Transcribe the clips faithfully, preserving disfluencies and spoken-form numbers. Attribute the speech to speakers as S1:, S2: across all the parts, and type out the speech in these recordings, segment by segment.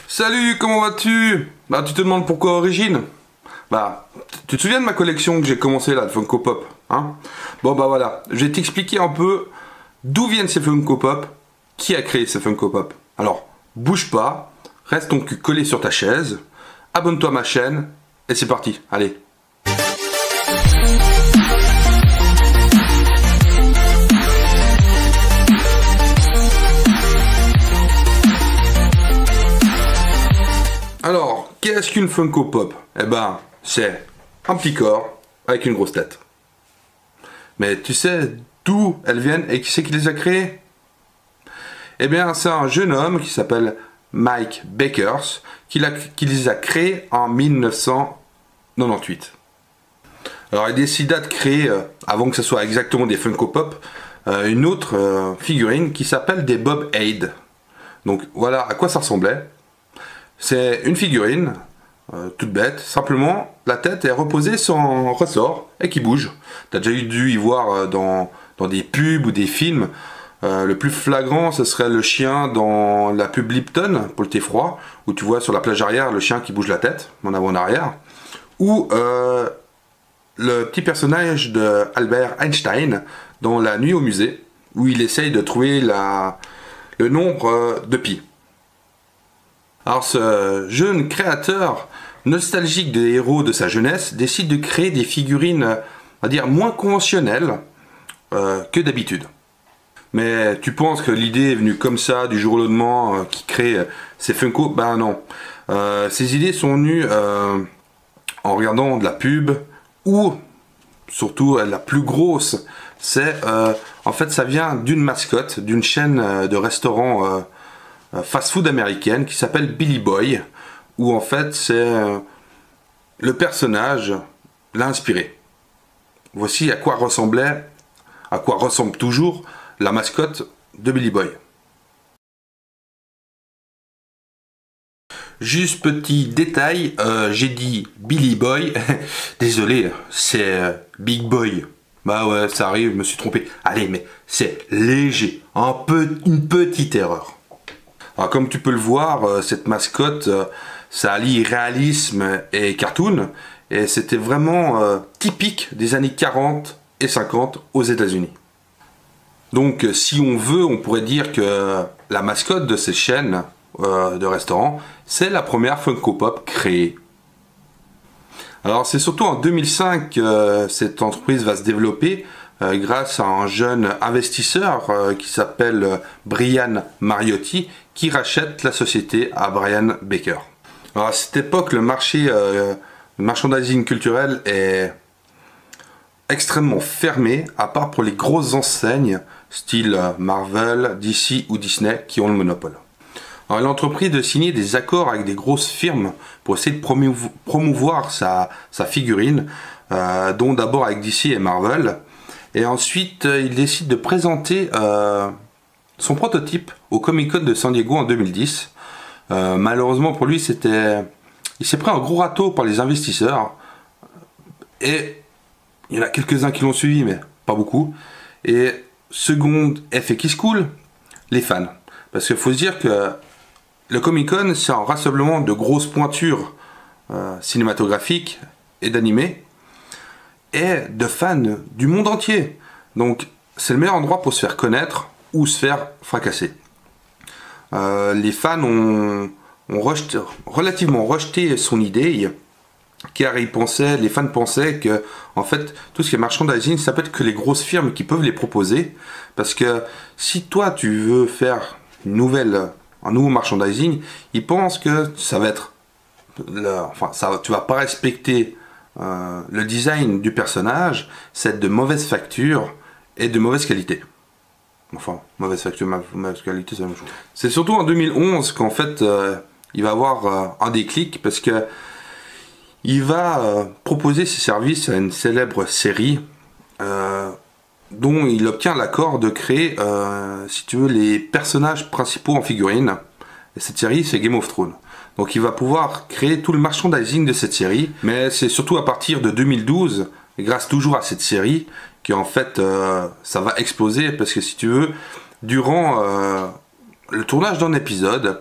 S1: Salut, comment vas-tu? Bah tu te demandes pourquoi Origine? Bah, tu te souviens de ma collection que j'ai commencé là, de Funko Pop, hein? Bon bah voilà, je vais t'expliquer un peu d'où viennent ces Funko Pop, qui a créé ces Funko Pop. Alors, bouge pas, reste ton cul collé sur ta chaise, abonne-toi à ma chaîne, et c'est parti, allez. Alors, qu'est-ce qu'une Funko Pop? Eh ben, c'est un petit corps avec une grosse tête. Mais tu sais d'où elles viennent et qui c'est qui les a créées? Eh bien, c'est un jeune homme qui s'appelle Mike Bakers qui, qui les a créées en mille neuf cent quatre-vingt-dix-huit. Alors, il décida de créer, euh, avant que ce soit exactement des Funko Pop, euh, une autre euh, figurine qui s'appelle des Bob Aid. Donc, voilà à quoi ça ressemblait. C'est une figurine, euh, toute bête, simplement la tête est reposée sur un ressort et qui bouge. Tu as déjà dû y voir euh, dans, dans des pubs ou des films. Euh, le plus flagrant, ce serait le chien dans la pub Lipton pour le thé froid, où tu vois sur la plage arrière le chien qui bouge la tête, en avant en arrière. Ou euh, le petit personnage de Albert Einstein dans La Nuit au musée, où il essaye de trouver la, le nombre euh, de pi. Alors ce jeune créateur nostalgique des héros de sa jeunesse décide de créer des figurines, on va dire, moins conventionnelles euh, que d'habitude. Mais tu penses que l'idée est venue comme ça, du jour au lendemain, euh, qui crée euh, ces Funko? Ben non. Euh, ces idées sont venues euh, en regardant de la pub, ou surtout la plus grosse, c'est euh, en fait ça vient d'une mascotte, d'une chaîne euh, de restaurants euh, fast-food américaine qui s'appelle Billy Boy, où en fait c'est euh, le personnage l'a inspiré. Voici à quoi ressemblait, à quoi ressemble toujours la mascotte de Billy Boy. Juste petit détail, euh, j'ai dit Billy Boy, désolé, c'est euh, Big Boy. Bah ouais, ça arrive, je me suis trompé. Allez, mais c'est léger, un peu, une petite erreur. Alors, comme tu peux le voir, cette mascotte, ça allie réalisme et cartoon, et c'était vraiment euh, typique des années quarante et cinquante aux États-Unis. Donc, si on veut, on pourrait dire que la mascotte de ces chaînes euh, de restaurants, c'est la première Funko Pop créée. Alors, c'est surtout en deux mille cinq que euh, cette entreprise va se développer euh, grâce à un jeune investisseur euh, qui s'appelle euh, Brian Mariotti, qui rachète la société à Brian Baker. Alors à cette époque, le marché euh, le merchandising culturel est extrêmement fermé, à part pour les grosses enseignes, style Marvel, D C ou Disney, qui ont le monopole. Alors il a entrepris de signer des accords avec des grosses firmes pour essayer de promouvo promouvoir sa, sa figurine, euh, dont d'abord avec D C et Marvel. Et ensuite, euh, il décide de présenter euh, son prototype au Comic Con de San Diego en deux mille dix. Euh, malheureusement pour lui, c'était, il s'est pris un gros râteau par les investisseurs. Et il y en a quelques-uns qui l'ont suivi, mais pas beaucoup. Et second effet qui se coule, les fans. Parce qu'il faut se dire que le Comic Con, c'est un rassemblement de grosses pointures euh, cinématographiques et d'animés, et de fans du monde entier. Donc c'est le meilleur endroit pour se faire connaître ou se faire fracasser. Euh, les fans ont, ont rejeté, relativement rejeté son idée, car ils pensaient, les fans pensaient que en fait tout ce qui est merchandising, ça peut être que les grosses firmes qui peuvent les proposer, parce que si toi tu veux faire une nouvelle, un nouveau merchandising, ils pensent que ça va être, le, enfin ça, tu vas pas respecter euh, le design du personnage, c'est de mauvaise facture et de mauvaise qualité. Enfin, mauvaise facture, mauvaise qualité, c'est la même chose. C'est surtout en deux mille onze qu'en fait, euh, il va avoir euh, un déclic, parce que il va euh, proposer ses services à une célèbre série euh, dont il obtient l'accord de créer, euh, si tu veux, les personnages principaux en figurine. Et cette série, c'est Game of Thrones. Donc il va pouvoir créer tout le merchandising de cette série, mais c'est surtout à partir de deux mille douze, grâce toujours à cette série, qu'en fait euh, ça va exploser, parce que si tu veux, durant euh, le tournage d'un épisode,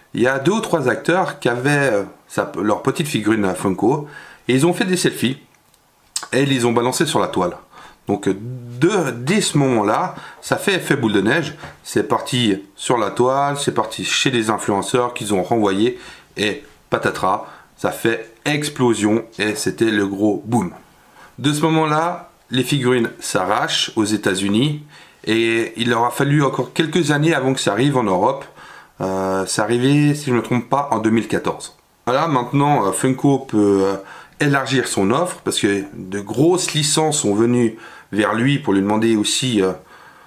S1: il y a deux ou trois acteurs qui avaient euh, sa, leur petite figurine Funko et ils ont fait des selfies et ils les ont balancés sur la toile. Donc de, dès ce moment-là, ça fait effet boule de neige. C'est parti sur la toile, c'est parti chez les influenceurs qu'ils ont renvoyé et patatras, ça fait explosion et c'était le gros boom. De ce moment-là, les figurines s'arrachent aux États-Unis et il leur a fallu encore quelques années avant que ça arrive en Europe. Euh, c'est arrivé, si je ne me trompe pas, en deux mille quatorze. Voilà, maintenant Funko peut euh, élargir son offre parce que de grosses licences sont venues vers lui pour lui demander aussi euh,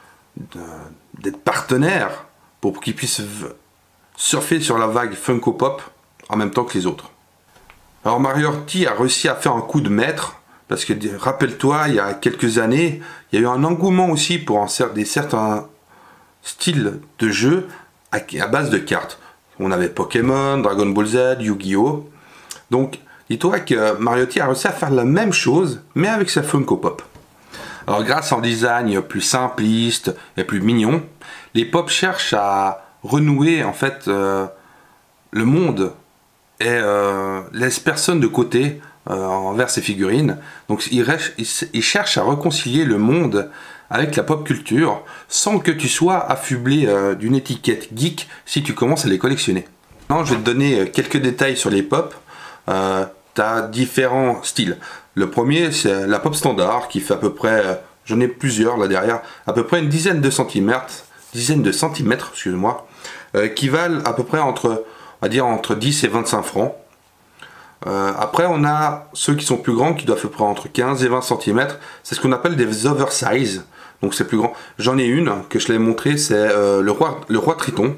S1: d'être partenaire pour qu'il puisse surfer sur la vague Funko Pop en même temps que les autres. Alors Mariotti a réussi à faire un coup de maître parce que rappelle-toi, il y a quelques années, il y a eu un engouement aussi pour un, des certains styles de jeux à, à base de cartes. On avait Pokémon, Dragon Ball Z, Yu-Gi-Oh! Donc dis-toi que Mariotti a réussi à faire la même chose mais avec sa Funko Pop. Alors grâce à un design plus simpliste et plus mignon, les Pop cherchent à renouer en fait euh, le monde et euh, laissent personne de côté euh, envers ces figurines. Donc ils, ils, ils cherchent à réconcilier le monde avec la pop culture sans que tu sois affublé euh, d'une étiquette geek si tu commences à les collectionner. Maintenant, je vais te donner quelques détails sur les Pop. Euh, tu as différents styles. Le premier, c'est la Pop standard qui fait à peu près, euh, j'en ai plusieurs là derrière, à peu près une dizaine de centimètres, dizaine de centimètres, excuse-moi, euh, qui valent à peu près entre, on va dire entre dix et vingt-cinq francs. Euh, après, on a ceux qui sont plus grands, qui doivent à peu près entre quinze et vingt centimètres. C'est ce qu'on appelle des oversize. Donc c'est plus grand. J'en ai une que je l'ai montré, c'est euh, le roi, le roi Triton.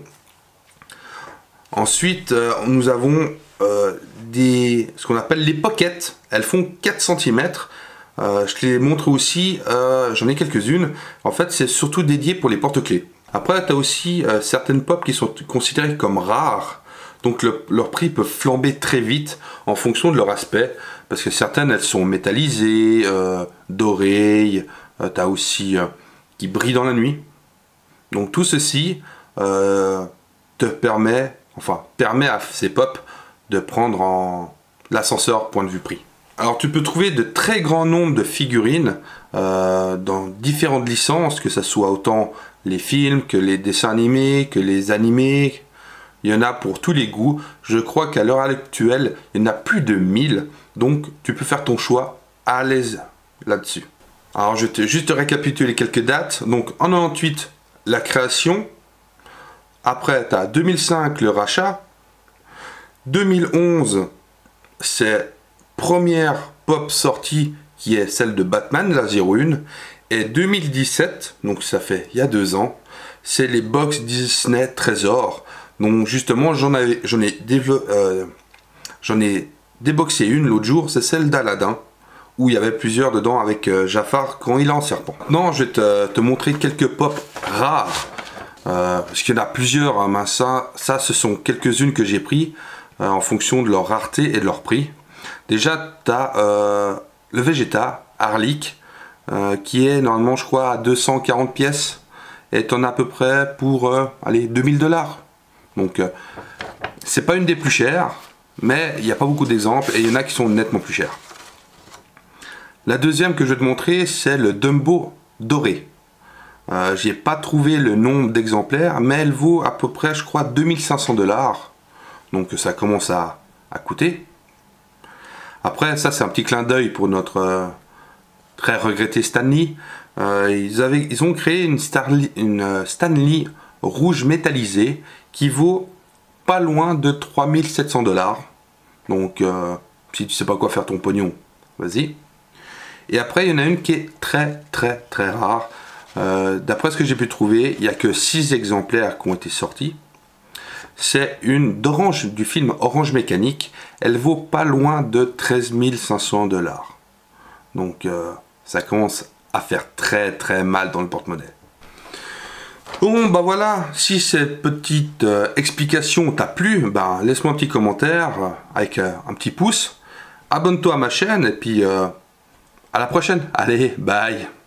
S1: Ensuite, euh, nous avons euh, des, ce qu'on appelle les pockets. Elles font quatre centimètres. Euh, je te les montre aussi, euh, j'en ai quelques-unes. En fait, c'est surtout dédié pour les porte-clés. Après, tu as aussi euh, certaines pop qui sont considérées comme rares. Donc le, leur prix peut flamber très vite en fonction de leur aspect. Parce que certaines, elles sont métallisées, euh, dorées. Euh, tu as aussi euh, qui brillent dans la nuit. Donc tout ceci euh, te permet, enfin, permet à ces pop de prendre en l'ascenseur point de vue prix. Alors tu peux trouver de très grands nombres de figurines euh, dans différentes licences, que ce soit autant les films, que les dessins animés, que les animés. Il y en a pour tous les goûts. Je crois qu'à l'heure actuelle, il y en a plus de mille. Donc tu peux faire ton choix à l'aise là-dessus. Alors je vais juste récapituler quelques dates. Donc en quatre-vingt-dix-huit, la création. Après, tu as deux mille cinq, le rachat. deux mille onze, c'est première pop sortie qui est celle de Batman, la zéro un. Et deux mille dix-sept, donc ça fait il y a deux ans, c'est les box Disney Trésor. Donc justement, j'en ai, j'en ai, euh, j'en ai déboxé une l'autre jour, c'est celle d'Aladin, où il y avait plusieurs dedans avec euh, Jafar quand il est en serpent. Non, je vais te, te montrer quelques pop rares, euh, parce qu'il y en a plusieurs, hein, mais ça, ça, ce sont quelques-unes que j'ai pris euh, en fonction de leur rareté et de leur prix. Déjà, tu as euh, le Vegeta, Harlick, euh, qui est normalement, je crois, à deux cent quarante pièces, et tu en as à peu près pour, euh, allez, deux mille dollars. Donc, euh, c'est pas une des plus chères, mais il n'y a pas beaucoup d'exemples, et il y en a qui sont nettement plus chers. La deuxième que je vais te montrer, c'est le Dumbo doré. Euh, J'ai pas trouvé le nombre d'exemplaires, mais elle vaut à peu près, je crois, deux mille cinq cents dollars. Donc ça commence à, à coûter. Après, ça c'est un petit clin d'œil pour notre euh, très regretté Stan Lee. Euh, ils, avaient, ils ont créé une, Starly, une euh, Stan Lee rouge métallisée qui vaut pas loin de trois mille sept cents dollars. Donc euh, si tu sais pas quoi faire ton pognon, vas-y. Et après, il y en a une qui est très très très rare. Euh, D'après ce que j'ai pu trouver, il n'y a que six exemplaires qui ont été sortis. C'est une d'Orange, du film Orange Mécanique. Elle vaut pas loin de treize mille cinq cents dollars. Donc euh, ça commence à faire très très mal dans le porte-monnaie. Bon bah voilà, si cette petite euh, explication t'a plu, bah, laisse-moi un petit commentaire euh, avec euh, un petit pouce. Abonne-toi à ma chaîne et puis euh, à la prochaine. Allez, bye.